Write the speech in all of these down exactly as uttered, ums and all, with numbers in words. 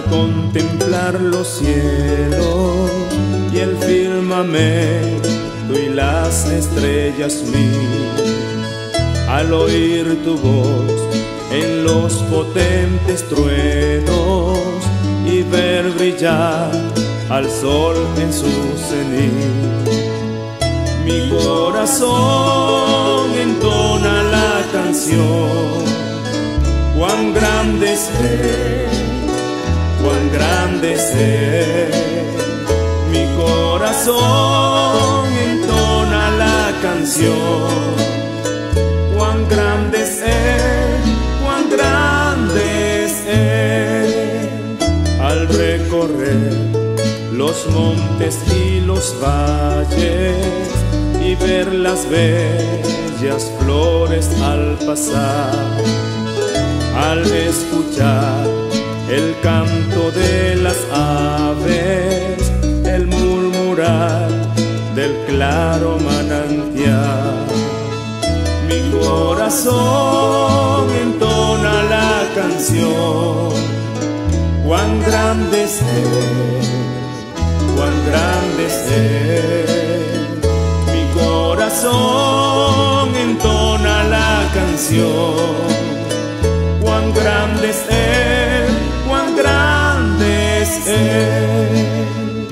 contemplar los cielos y el firmamento y las estrellas mil, al oír tu voz en los potentes truenos y ver brillar al sol en su cenit, mi corazón entona la canción. Cuán grande es Él, cuán grande es Él. Mi corazón entona la canción. Cuán grande es Él, cuán grande es Él. Al recorrer los montes y los valles y ver las bellas flores al pasar, al escuchar el canto de las aves, el murmurar del claro manantial, mi corazón entona la canción. Cuán grande es Él, cuán grande es Él. Mi corazón entona la canción. Cuán grande es Él, cuán grande es Él.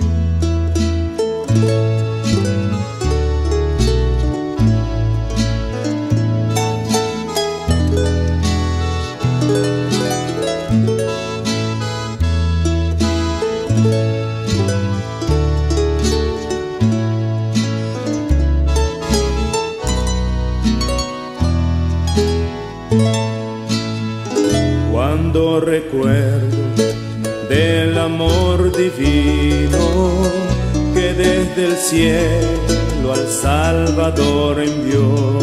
Cuando recuerdo del amor divino que desde el cielo al Salvador envió,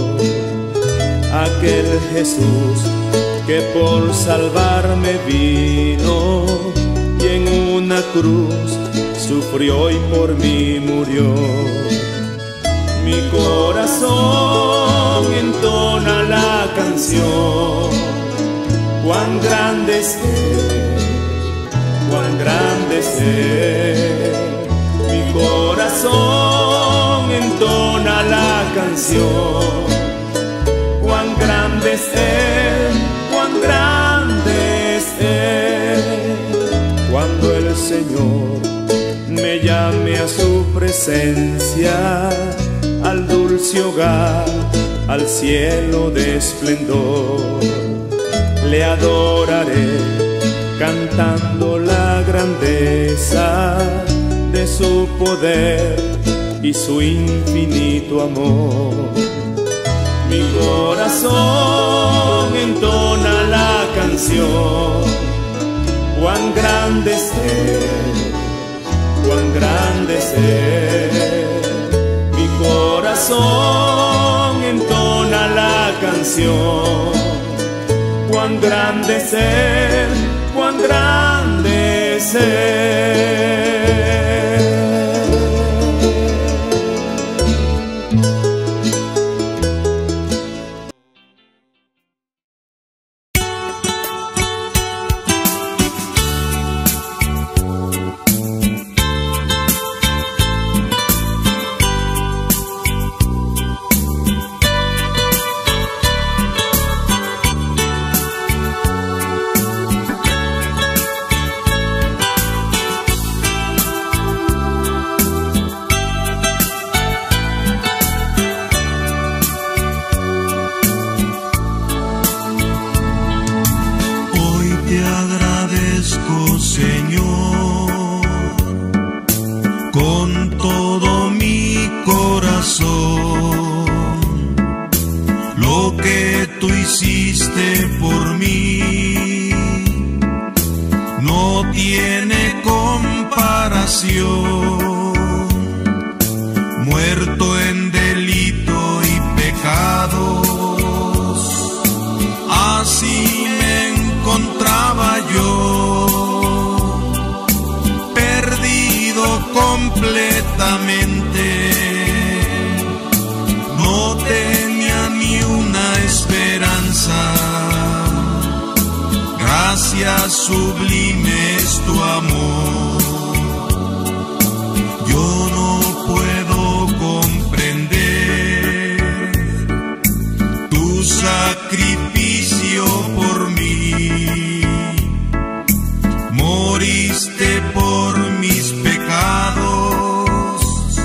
aquel Jesús que por salvarme vino y en una cruz sufrió y por mí murió, mi corazón entona la canción. Cuán grande es Él, cuán grande es Él. Mi corazón entona la canción. Cuán grande es Él, cuán grande es Él. Cuando el Señor me llame a su presencia, al dulce hogar, al cielo de esplendor, le adoraré cantando la grandeza de su poder y su infinito amor. Mi corazón entona la canción. Cuán grande es Él, cuán grande es Él. Mi corazón entona la canción. Cuán grande es Él, cuán grande es Él. Tenía ni una esperanza. gracia sublime es tu amor. Yo no puedo comprender tu sacrificio por mí. Moriste por mis pecados,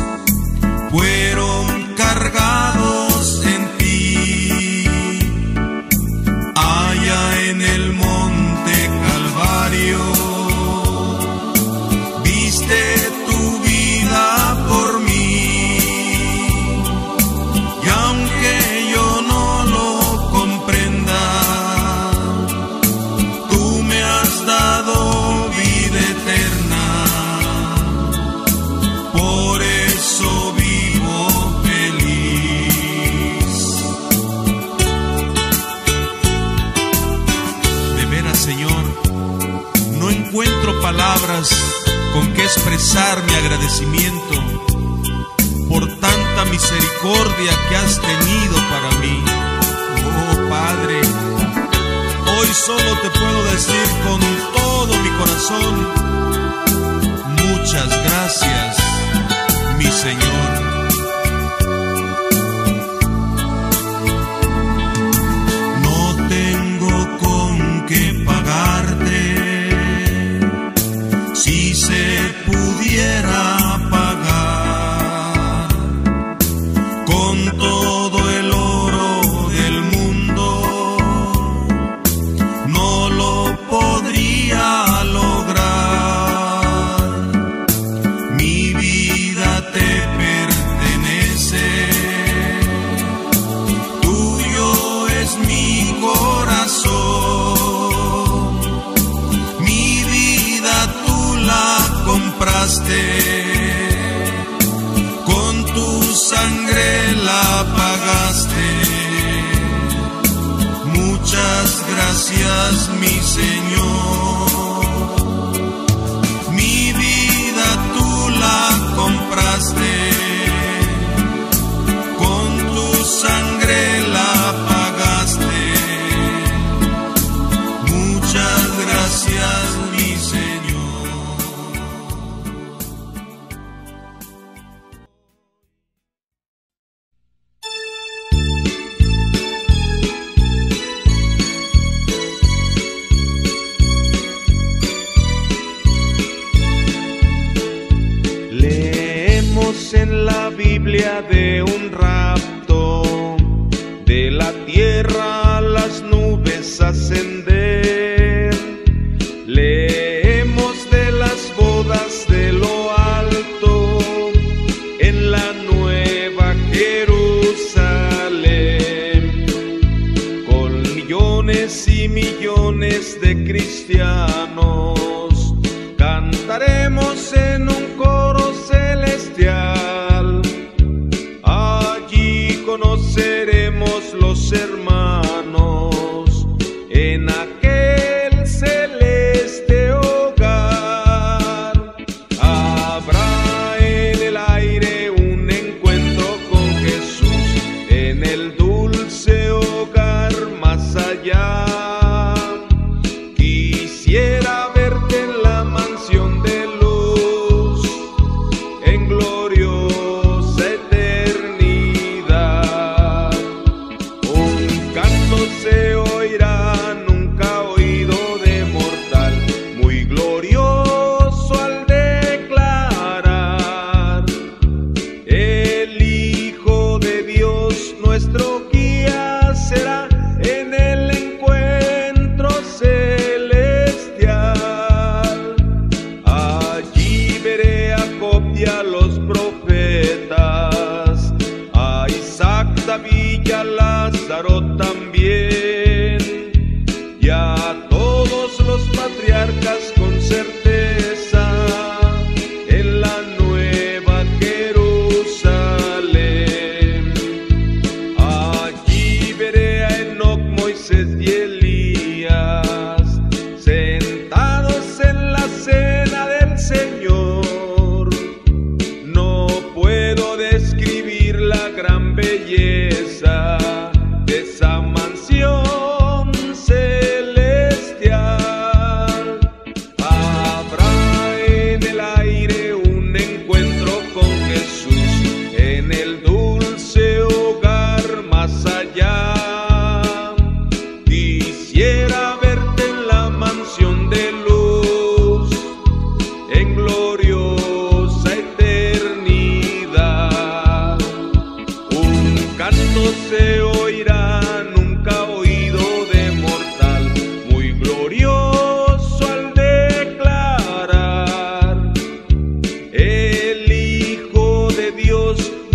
fueron cargados en ti. Allá en el monte Calvario, diste tu vida por mí. Y aunque yo no lo comprenda, tú me has dado vida eterna. Por eso vivo feliz. De veras, Señor, no encuentro palabras con que expresar mi agradecimiento por tanta misericordia que has tenido para mí. Oh Padre, hoy solo te puedo decir con todo mi corazón: muchas gracias, mi Señor. No tengo con qué pagarte, si se pudiera pagar con todo el oro del mundo, no lo podría lograr. Mi vida te pertenece, tuyo es mi corazón. Mi vida tú la compraste, con tu sangre la pagaste. Muchas gracias, mi Señor. Mi vida tú la compraste, con tu sangre la pagaste. Muchas gracias, mi Señor. Leemos en la Biblia de un rapto, de la tierra a las nubes ascender. Leemos de las bodas de lo alto, en la nueva Jerusalén, con millones y millones de cristianos. Cantaremos en un coro celestial, allí conoceremos los hermanos en aquel celeste hogar. Habrá en el aire un encuentro con Jesús, en el dulce hogar más allá. Quisiera verte en la mansión de luz, en gloriosa eternidad. Un canto se oirá nunca oído de mortal, muy glorioso al declarar: el Hijo de Dios nuestro guía será en el encuentro celestial. Allí veré a Job y a los profetas, a Isaac, David y a Lázaro también, y a todos los patriarcas con certeza, en la nueva Jerusalén. Allí veré a Enoc, Moisés y Elías, sentados en la cena del Señor. No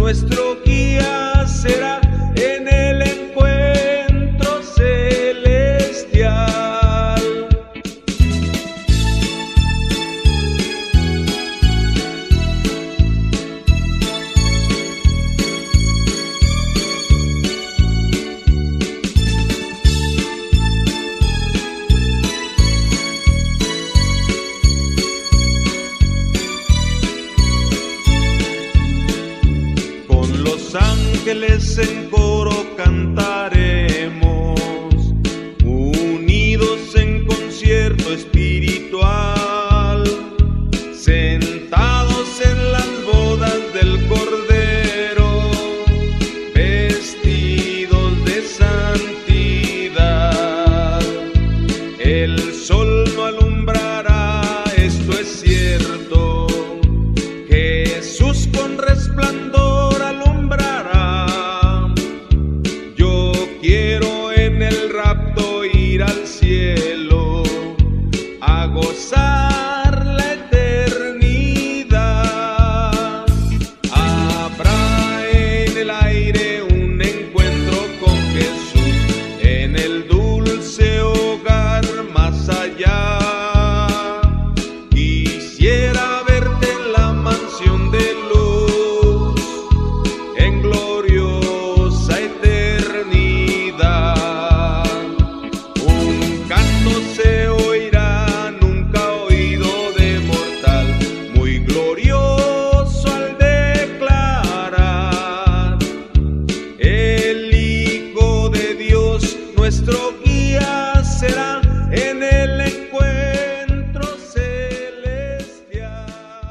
nuestro guía será en el encuentro celestial. Con los ángeles en coro cantaremos, unidos en concierto espiritual, sentados en las bodas del Cordero, vestidos de santidad. El sol no alumbrará, esto es cierto, Jesús con resplandor alumbrará. Yo quiero en el rapto ir al cielo a gozar la eternidad. Habrá en el aire un encuentro con Jesús en el dulce hogar más allá. Quisiera verte en la mansión de luz, en gloriosa eternidad. Un canto se oirá nunca oído de mortal, muy glorioso al declarar: el Hijo de Dios, nuestro guía será en el encuentro celestial.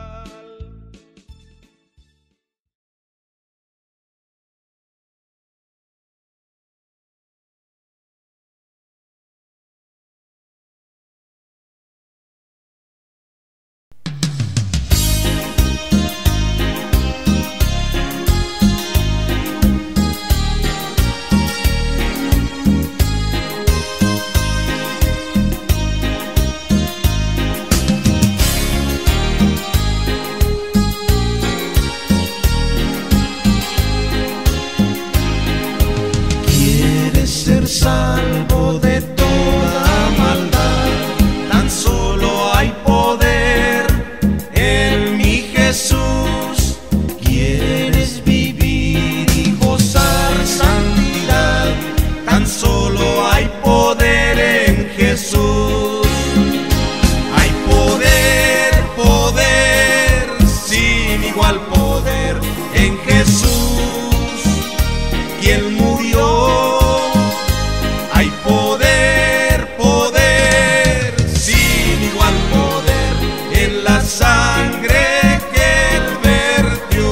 Quieres ser salvo de toda maldad, tan solo hay poder en mi Jesús. Quieres vivir y gozar santidad, tan solo hay poder en Jesús. Hay poder, poder, sin igual poder en Jesús, quien murió. Hay poder, poder, sin igual poder en la sangre que Él vertió.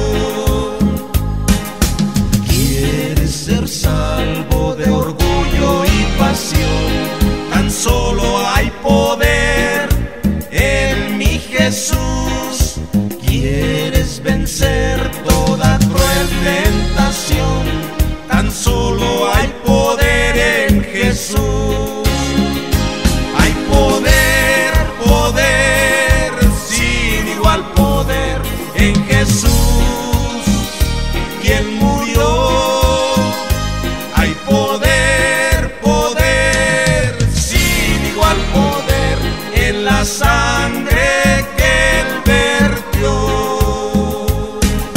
Quieres ser salvo de orgullo y pasión, tan solo hay poder en mi Jesús. Quieres vencer toda cruel tentación, tan solo hay poder en Jesús. Hay poder, poder, sin igual poder en Jesús, quien murió. Hay poder, poder, sin igual poder en la sangre que Él vertió.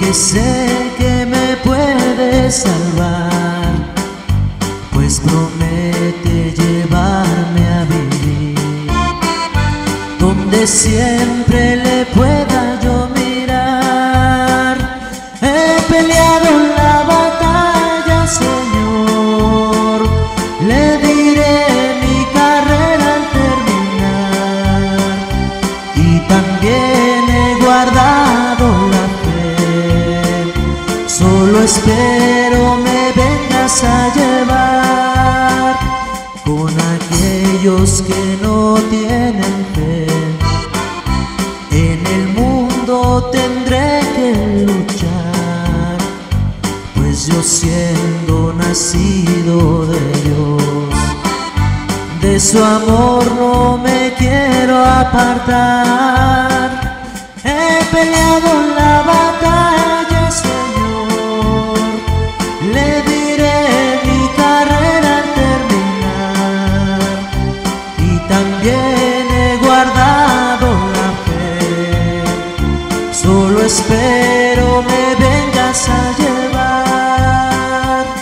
porque sé que me puede salvar, pues promete llevarme a vivir donde siempre le pueda yo mirar. He peleado la batalla, Señor, le diré mi carrera al terminar, y también he guardado la fe. Solo espero me vengas a llevar con aquellos que no tienen fe. En el mundo tendré que luchar, pues yo siendo nacido de Dios, de su amor no me quiero apartar. He peleado la batalla, Señor, le diré mi carrera al terminar, y también he guardado la fe. Solo espero me vengas a llevar.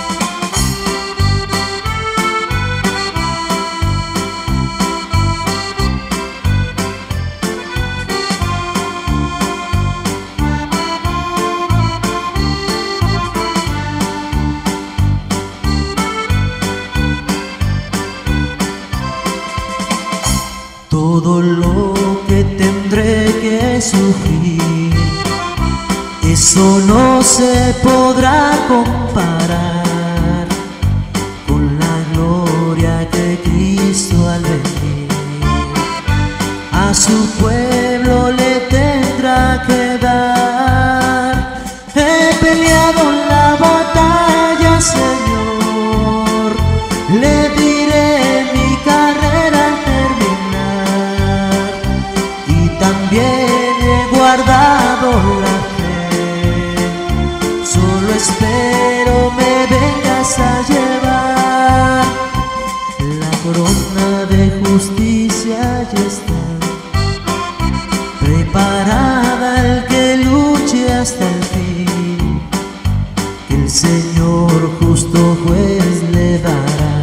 Todo lo que tendré que sufrir, eso no se podrá comparar con la gloria que Cristo al venir a su pueblo le tendrá que dar. He peleado la batalla, Señor, le diré mi carrera al terminar, y también he guardado la fe. Solo espero me vengas a llevar. La corona de justicia ya está preparada al que luche hasta el fin, que el Señor justo juez le dará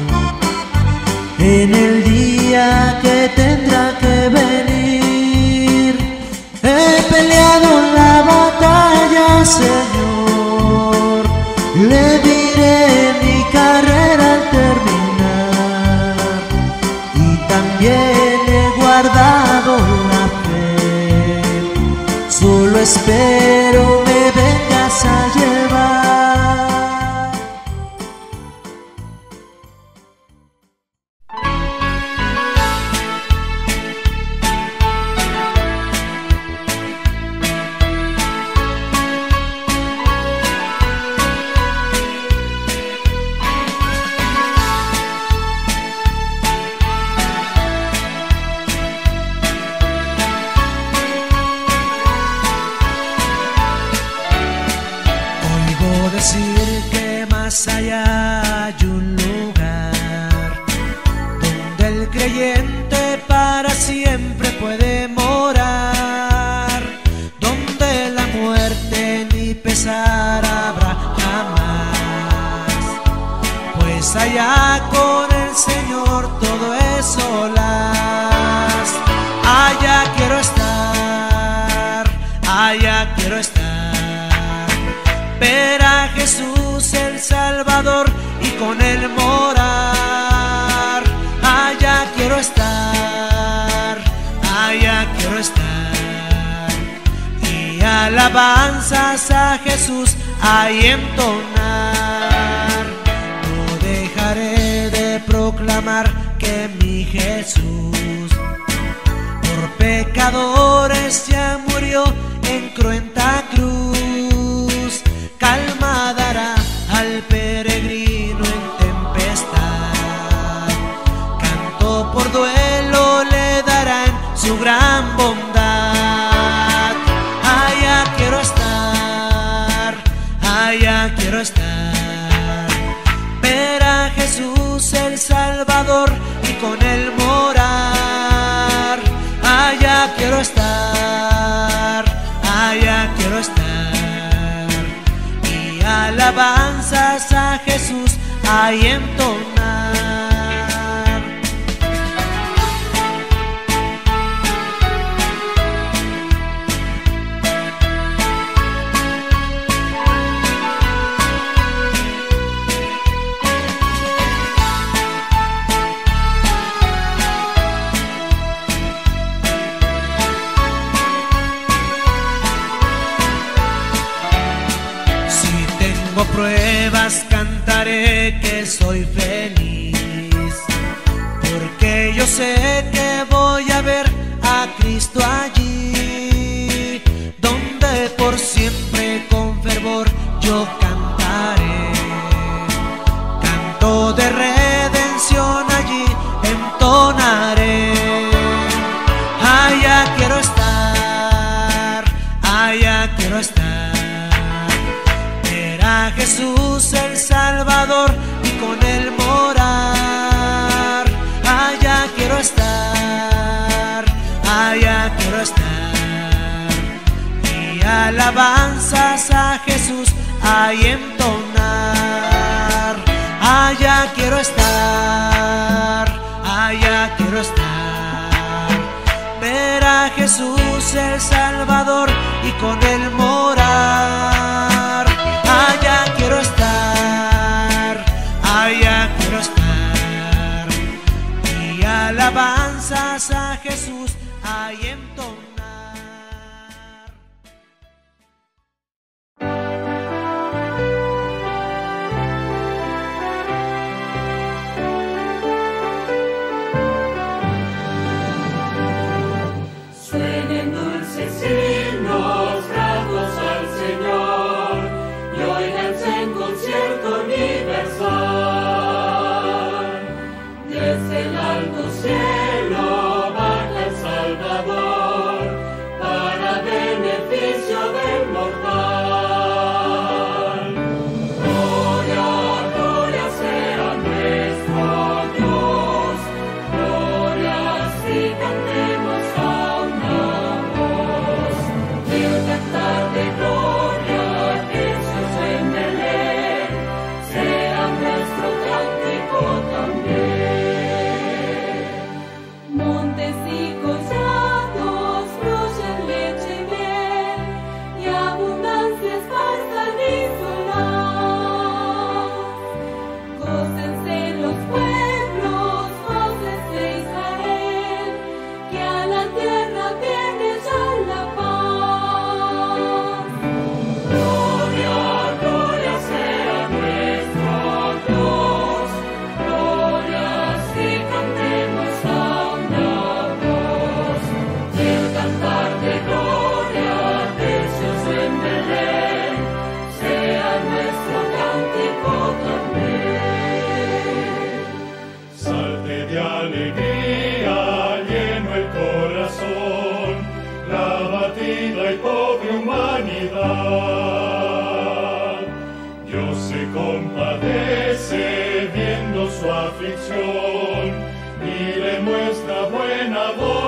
en el día que tendrá que venir. He peleado la batalla, Señor, le diré mi carrera al terminar, y también he guardado la fe. Solo espero me vengas a llevar. Decir que más allá hay un lugar donde el creyente para siempre puede morar, donde la muerte ni pesar habrá jamás, pues allá con el Señor todo es solas. Allá quiero estar, allá quiero estar, ver a Jesús el Salvador y con él morar. Allá quiero estar, allá quiero estar, y alabanzas a Jesús ahí entonar. No dejaré de proclamar que mi Jesús por pecadores ya murió en cruenta cruz. Calma dará al peregrino en tempestad, canto por duelo le darán su gran bondad. Allá quiero estar, allá quiero estar, ver a Jesús el Salvador y con él morar. Allá quiero estar, allá quiero estar, alabanzas a Jesús hay entonar. Pruebas cantaré que soy feliz, porque yo sé que voy a ver a Cristo allí, donde por siempre con fervor yo cantaré. Canto de redención allí entonaré. Allá quiero estar, allá quiero estar. A Jesús el Salvador y con él morar. Allá quiero estar, allá quiero estar. Y alabanzas a Jesús hay entonar. Allá quiero estar, allá quiero estar. Ver a Jesús el Salvador y con él morar. Allá quiero estar, allá quiero estar. Y alabanzas a Jesús hay entonar. Suenen dulces himnos gratos al Señor, y óiganse en concierto universal. Desde el alto cielo baja el Salvador, para beneficio del mortal. Gloria, gloria sea nuestro Dios, gloria si cantemos a una voz. El cantar de gloria que en Belén sea nuestro cántico también. Montes y collados fluyen leche y miel, y abundancia esparzan y solaz. Gócense los pueblos, voces de Israel, que a la tierra viene ya la paz. Gloria, gloria sea nuestro Dios, gloria si cantemos a una voz. El cantar de gloria que se oyó en Belén sea nuestro cántico también. Salte de alegría, lleno el corazón, la abatida y pobre humanidad. Dios se compadece viendo su aflicción y le muestra buena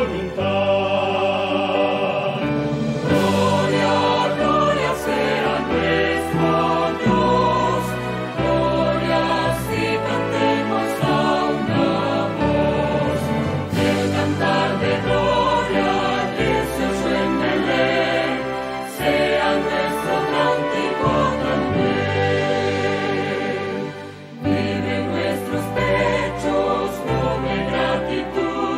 voluntad. Gloria, gloria sea nuestro Dios, gloria si cantemos a una voz. El cantar de gloria que se oyó en Belén sea nuestro cántico también. Vive en nuestros pechos noble gratitud,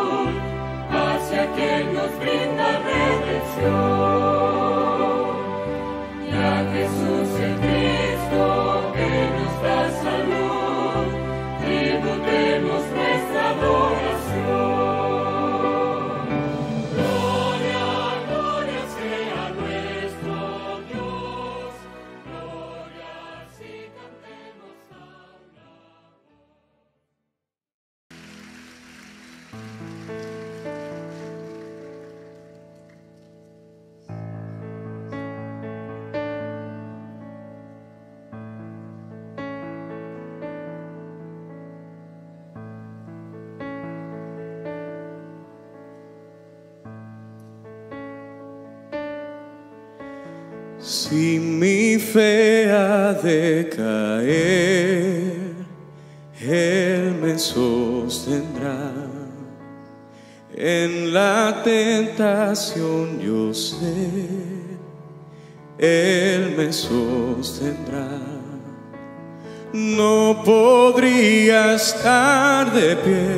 Si mi fe ha de caer, Él me sostendrá. En la tentación yo sé, Él me sostendrá. No podría estar de pie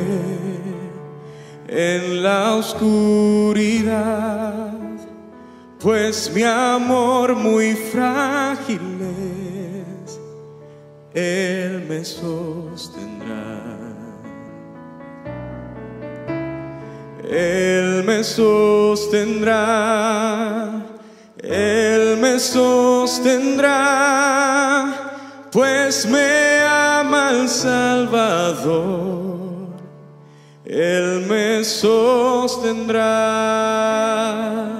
en la oscuridad, pues mi amor muy frágil es, Él me sostendrá. Él me sostendrá, Él me sostendrá, pues me ama el Salvador. Él me sostendrá.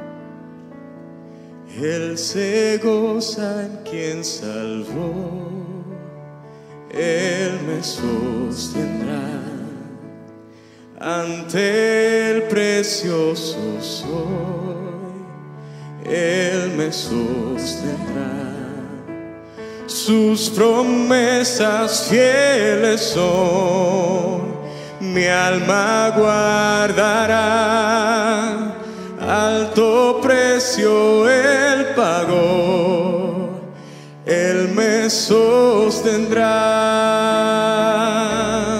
Él se goza en quien salvó, Él me sostendrá. Ante el precioso soy, Él me sostendrá. Sus promesas fieles son, mi alma guardará. Alto precio Él pagó, Él me sostendrá.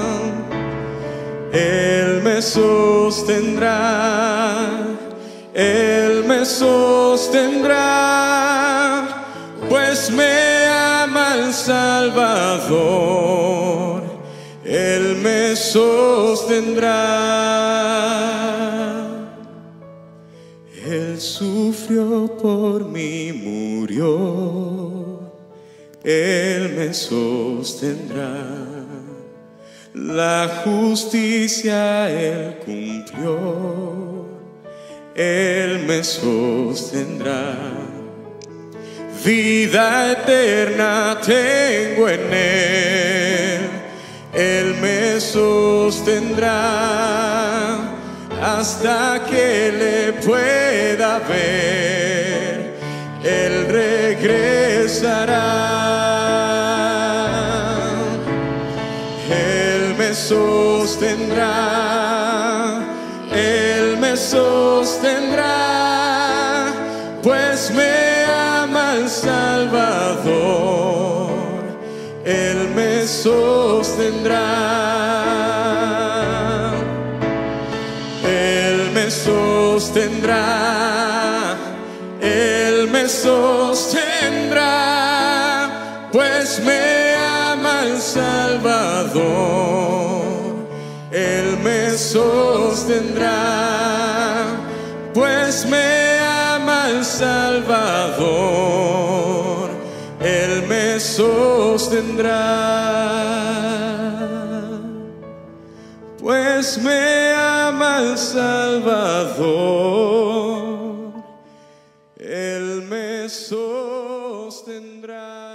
Él me sostendrá, Él me sostendrá, pues me ama el Salvador. Él me sostendrá. Él sufrió por mí, murió, Él me sostendrá. La justicia Él cumplió, Él me sostendrá. Vida eterna tengo en Él, Él me sostendrá. Hasta que le pueda ver, Él regresará. Él me sostendrá, Él me sostendrá, pues me ama el Salvador. Él me sostendrá. Él me sostendrá, Él me sostendrá, pues me ama el Salvador. Él me sostendrá, pues me ama el Salvador. Él me sostendrá, pues me ama el Salvador. Él me sostendrá.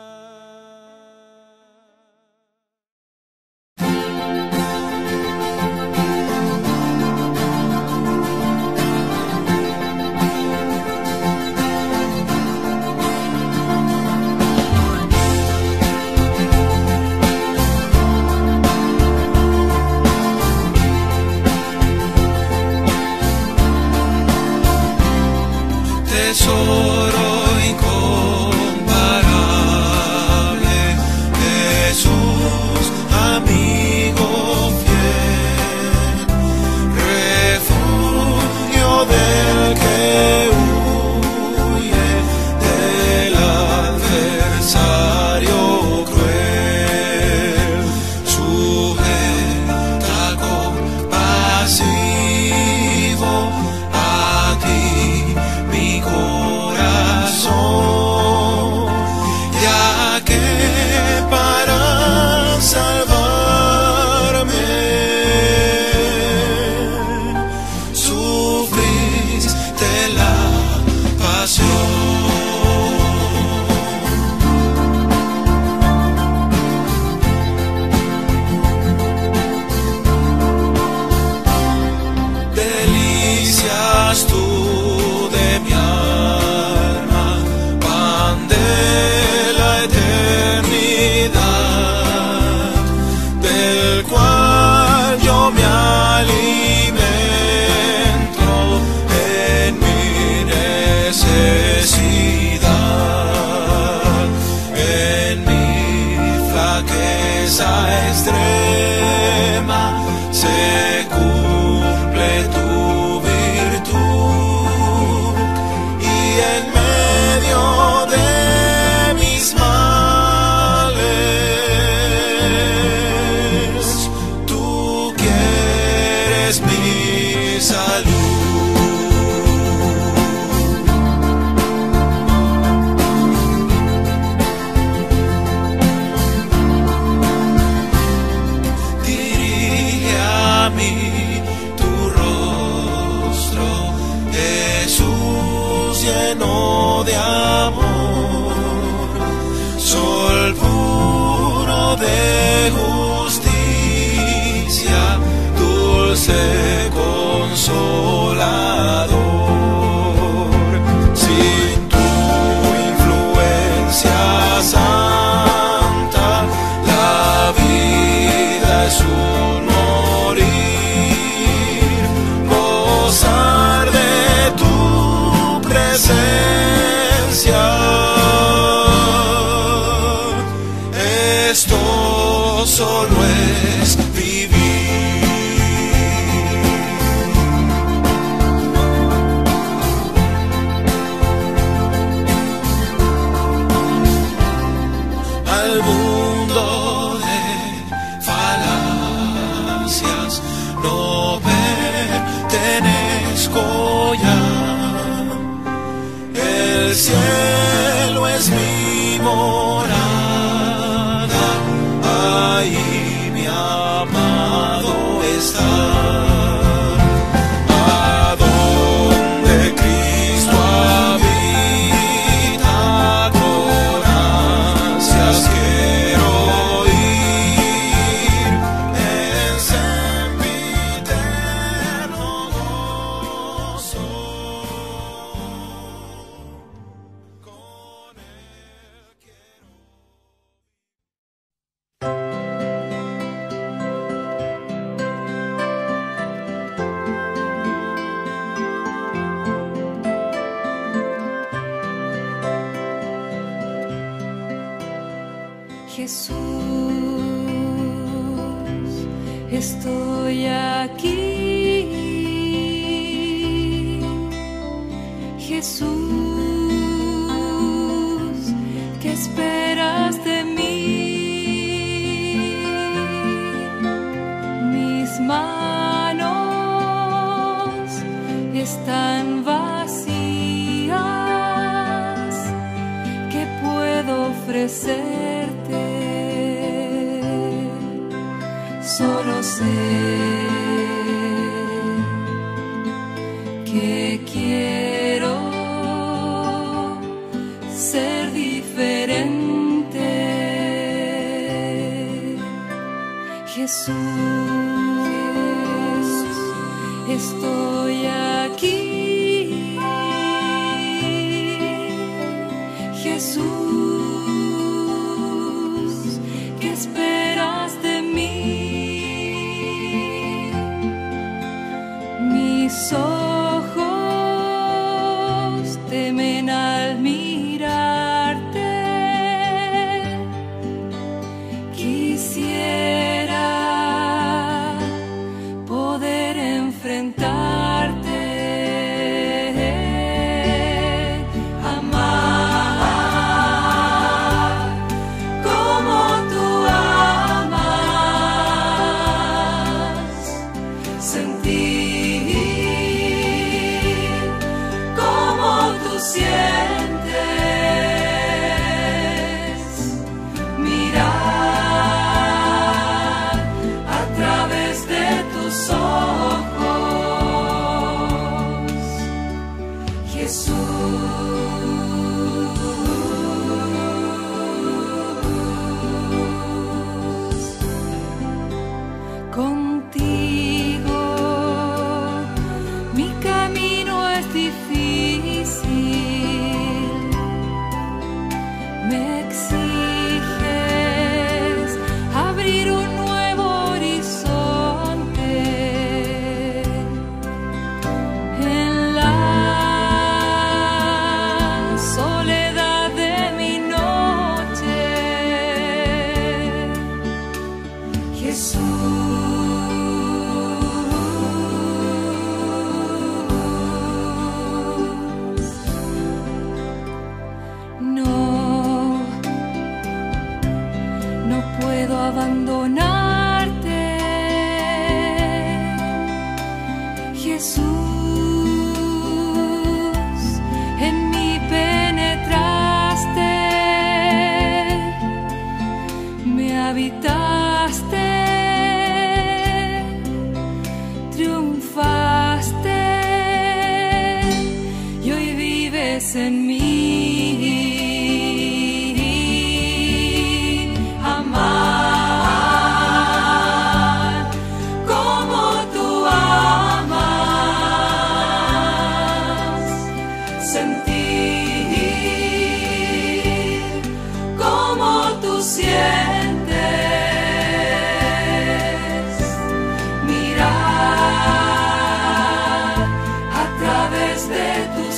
Tesoro incomparable, Jesús, amigo fiel, refugio del que huye del adversario cruel, sujeta compasivo a ti mi corazón. necesidad, en mi flaqueza extrema, se cumple tu virtud, y en medio de mis males, tú quieres mi salud. Lleno de amor, sol puro de justicia, dulce consolador. Sin tu influencia santa, la vida es un morir. Gozar de tu presencia, esto solo es vivir. Al mundo de falacias no pertenezco ya. El cielo es mi morada, ahí mi amado está. A donde Cristo habita, con ansias quiero ir, en sempiterno gozo. Jesús, estoy aquí. Jesús, ¿qué esperas de mí? Mis manos están vacías. ¿Qué puedo ofrecerte? Solo sé que quiero ser diferente. Jesús, estoy aquí. Jesús, ¿qué esperas de mí? Mis ojos temen al mirarte. Quisiera poder enfrentarte, amar como tú amas, sentir como tú sientes, mirar a través de tus ojos, Jesús. Contigo mi camino es difícil, me exiges abrir un nuevo horizonte. En la quieres en mí. Amar como tú amas, sentir como tú sientes, mirar a través de tus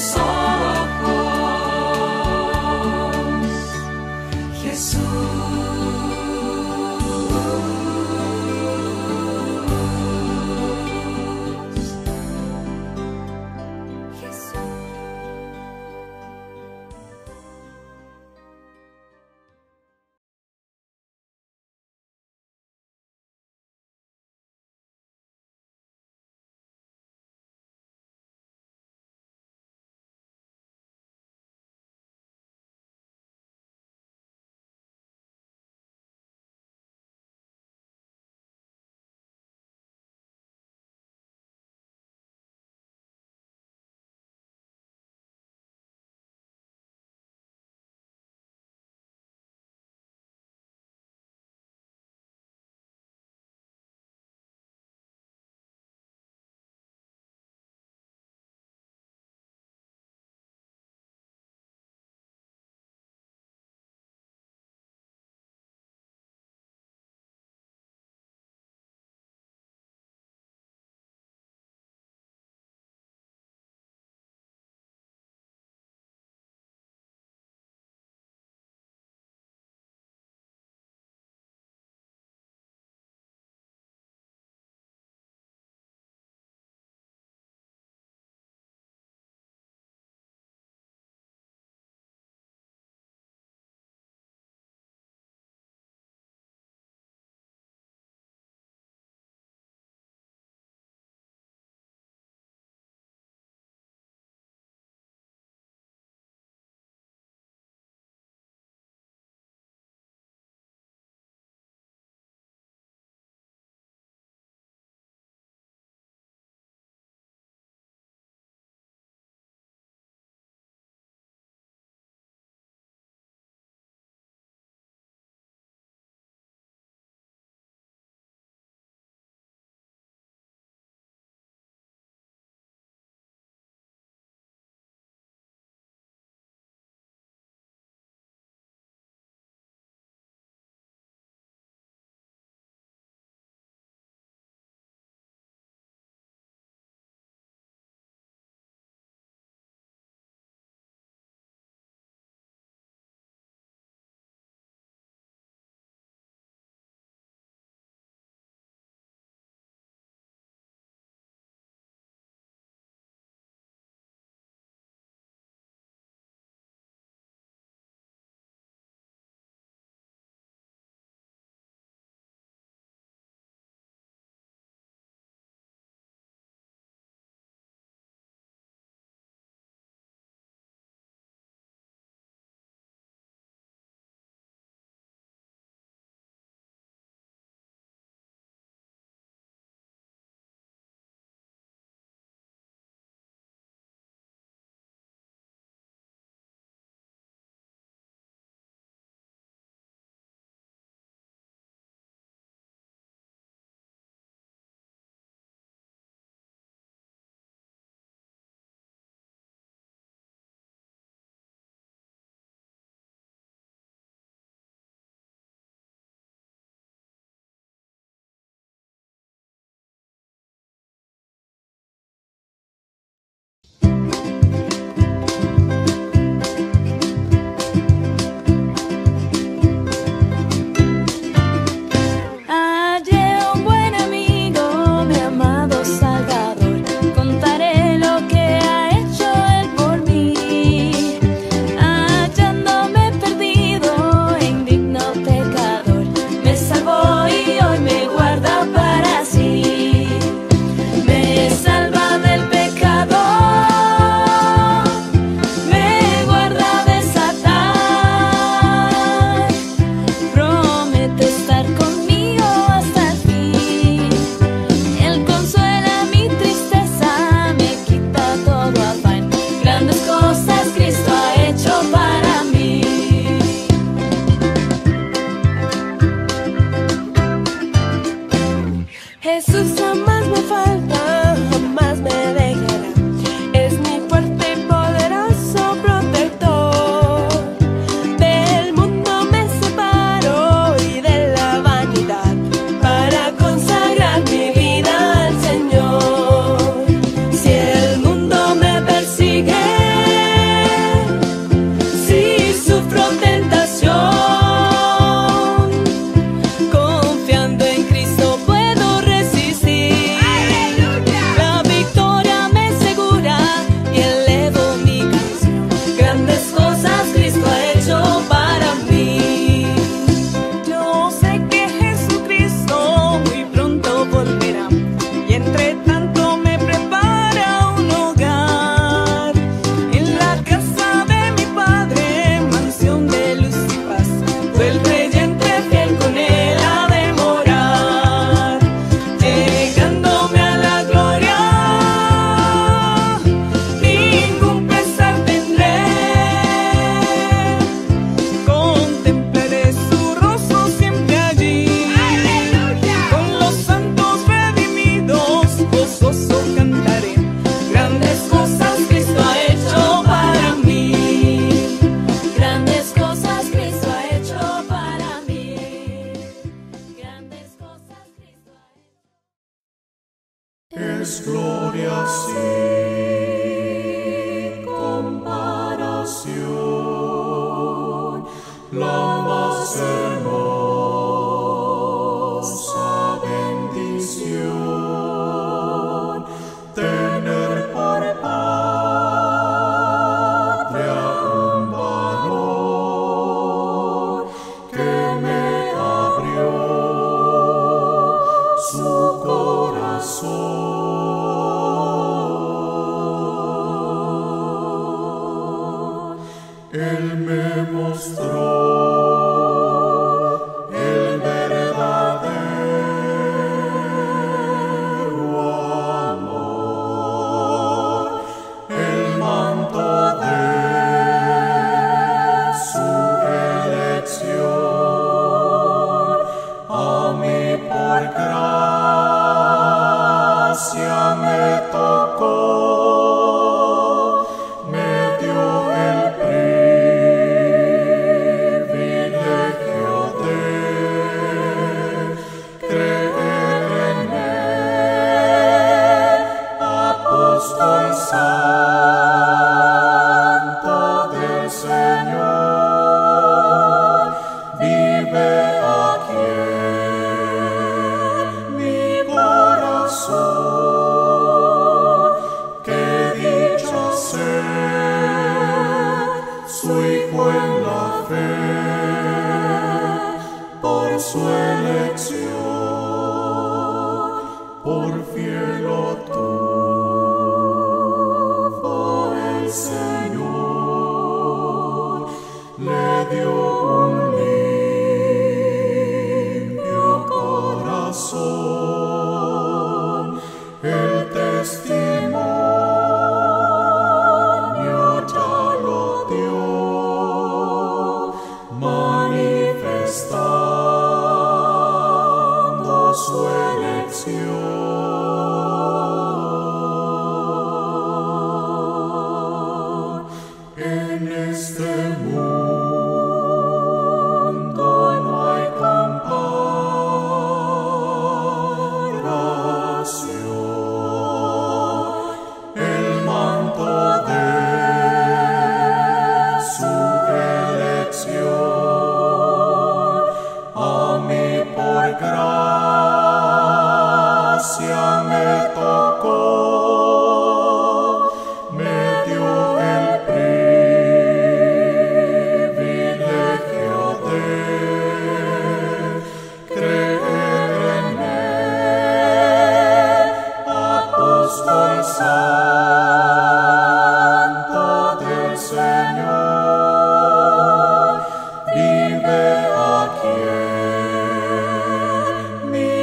ojos, Jesús. Él me mostró el verdadero amor, el manto de su elección. A mí por gracia me tocó, me dio el privilegio de creer en él, apóstol santo del Señor, vive aquí en mi corazón. Qué dicha ser su hijo en la fe, por su elección, por fiel lo tuvo el Señor, le dio un limpio corazón, el testimonio ya lo dio, manifestando su elección. En este mundo no hay comparación, el manto de su elección. A mí por gracia me tocó, me dio el privilegio de creer en él, apóstol santo del Señor, vive aquí en mi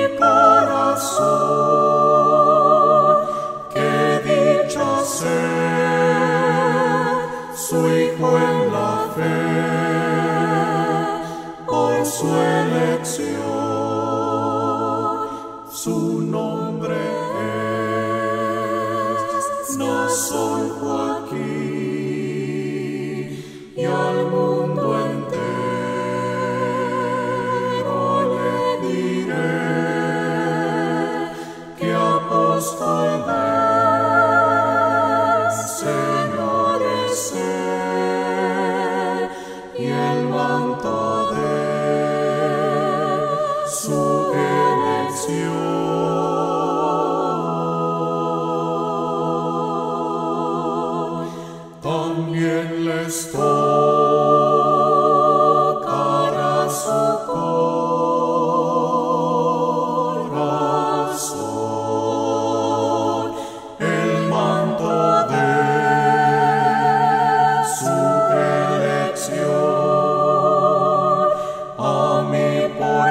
corazón. Qué dicha ser su hijo en la fe, por su elección. Su nombre es no soy Joaquín, y al mundo entero le diré que apóstol del Señor es él, y el manto de su elección. También les tocará su corazón, el manto de su elección. A mí por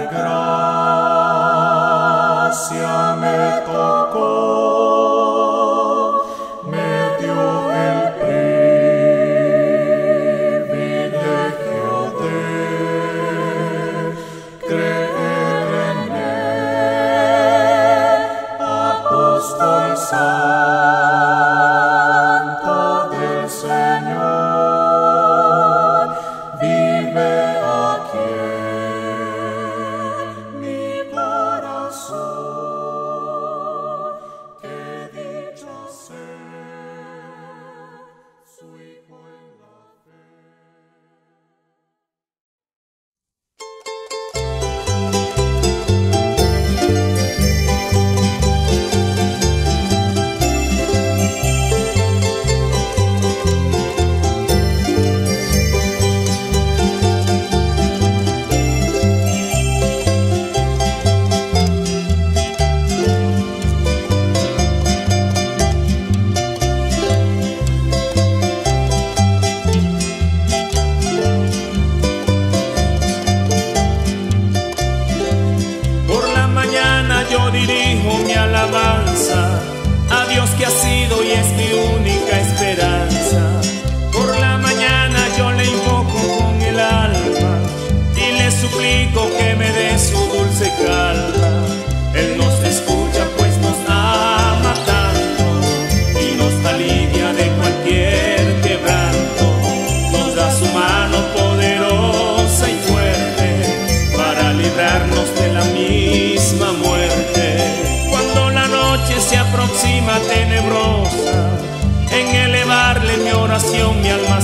gracia me tocó, me dio el privilegio de creer en él, apóstol santo del Señor, vive aquí en mi corazón. Qué dicha ser su hijo en la fe.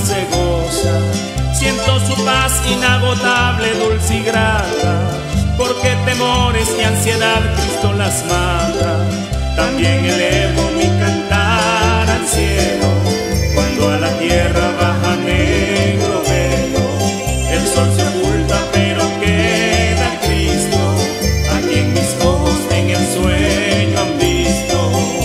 se goza. Siento su paz inagotable, dulce y grata, porque temores y ansiedad Cristo las mata. También elevo mi cantar al cielo, cuando a la tierra baja negro velo. El sol se oculta pero queda Cristo, a quien mis ojos en el sueño han visto.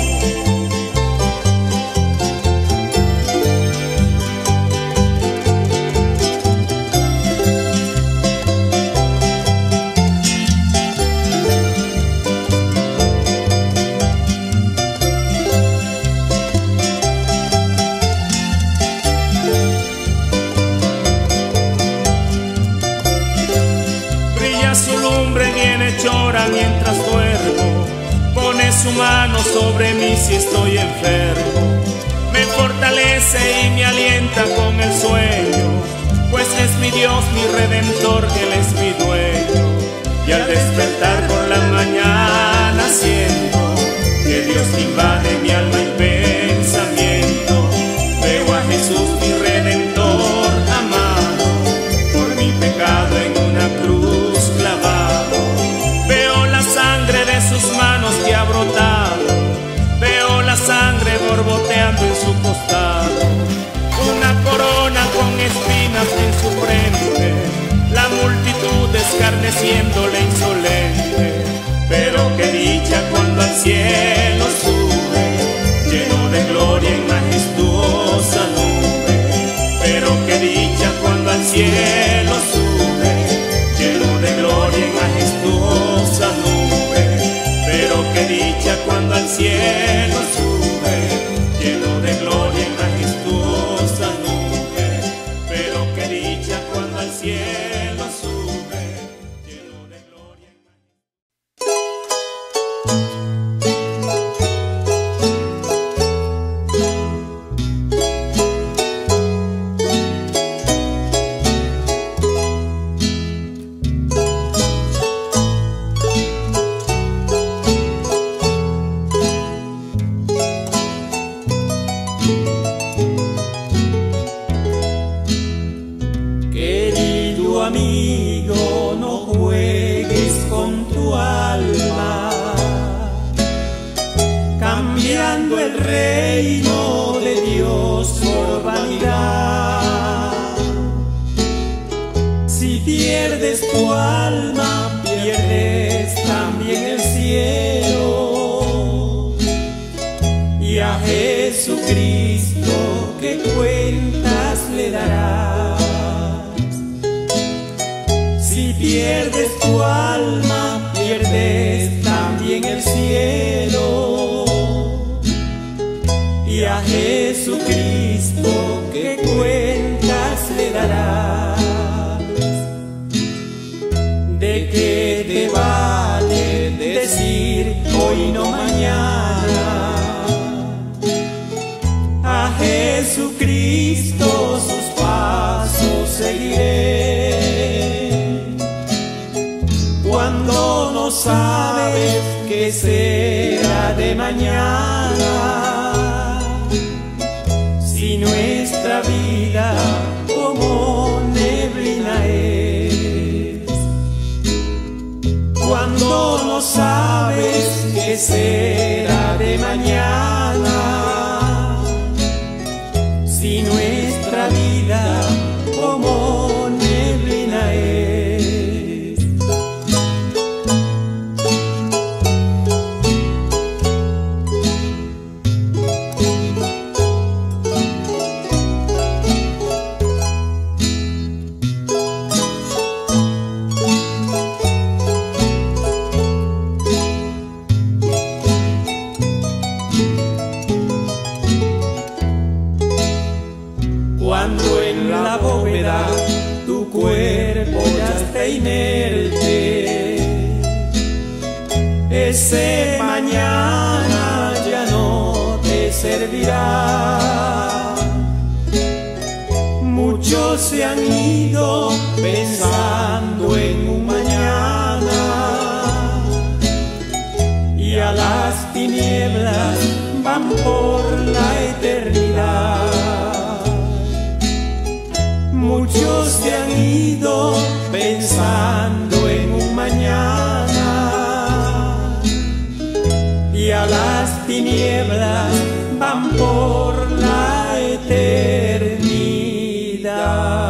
Llora mientras duermo, pone su mano sobre mí si estoy enfermo. Me fortalece y me alienta con el sueño, pues es mi Dios, mi Redentor, Él es mi dueño. Y al despertar por la mañana siento que Dios invade mi alma y pensamiento. Veo a Jesús, mi Redentor amado, por mi pecado en una cruz clavado. Veo la sangre de sus manos que ha brotado, veo la sangre borboteando en su costado. Una corona con espinas en su frente, la multitud escarneciéndole insolente. Pero qué dicha cuando al cielo sube, lleno de gloria en majestuosa nube. Pero qué dicha cuando al cielo sube, lleno de gloria en majestuosa nube. Pero qué dicha cuando al cielo sube, lleno de gloria en majestuosa nube. Pero qué dicha cuando al cielo sube, lleno de gloria en ese mañana ya no te servirá. Muchos se han ido pensando en un mañana y a las tinieblas van por la eternidad. Muchos se han ido pensando en un mañana y a las tinieblas van por la eternidad.